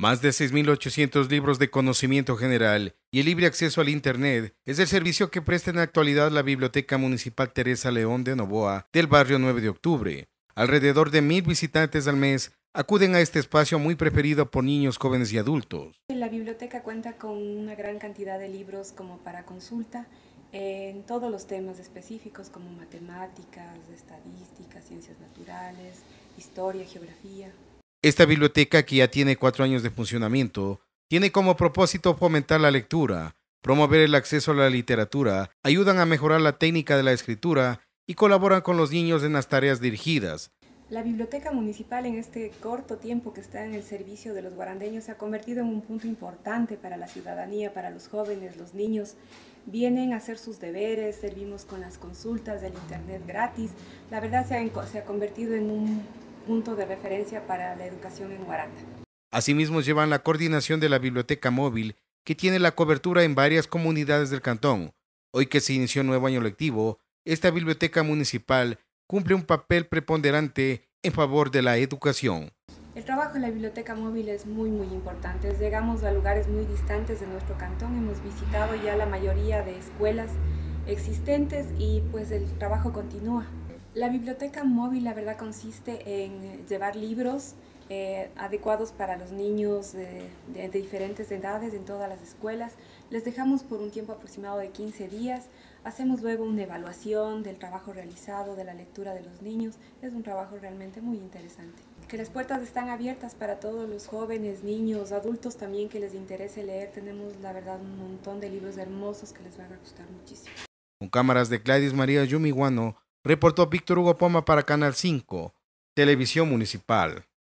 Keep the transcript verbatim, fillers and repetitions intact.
Más de seis mil ochocientos libros de conocimiento general y el libre acceso al Internet es el servicio que presta en la actualidad la Biblioteca Municipal Teresa León de Novoa del barrio nueve de octubre. Alrededor de mil visitantes al mes acuden a este espacio muy preferido por niños, jóvenes y adultos. La biblioteca cuenta con una gran cantidad de libros como para consulta en todos los temas específicos como matemáticas, estadísticas, ciencias naturales, historia, geografía. Esta biblioteca, que ya tiene cuatro años de funcionamiento, tiene como propósito fomentar la lectura, promover el acceso a la literatura, ayudan a mejorar la técnica de la escritura y colaboran con los niños en las tareas dirigidas. La biblioteca municipal en este corto tiempo que está en el servicio de los guarandeños se ha convertido en un punto importante para la ciudadanía, para los jóvenes, los niños. Vienen a hacer sus deberes, servimos con las consultas del internet gratis. La verdad se ha, se ha convertido en un punto de referencia para la educación en Guaranda. Asimismo, llevan la coordinación de la biblioteca móvil, que tiene la cobertura en varias comunidades del cantón. Hoy que se inició un nuevo año lectivo, esta biblioteca municipal cumple un papel preponderante en favor de la educación. El trabajo en la biblioteca móvil es muy muy importante. Llegamos a lugares muy distantes de nuestro cantón, hemos visitado ya la mayoría de escuelas existentes y pues el trabajo continúa. La biblioteca móvil, la verdad, consiste en llevar libros eh, adecuados para los niños de, de, de diferentes edades en todas las escuelas. Les dejamos por un tiempo aproximado de quince días. Hacemos luego una evaluación del trabajo realizado, de la lectura de los niños. Es un trabajo realmente muy interesante. Que las puertas están abiertas para todos los jóvenes, niños, adultos también que les interese leer. Tenemos, la verdad, un montón de libros hermosos que les van a gustar muchísimo. Con cámaras de Gladys María Yumiguano, reportó Víctor Hugo Poma para Canal cinco, Televisión Municipal.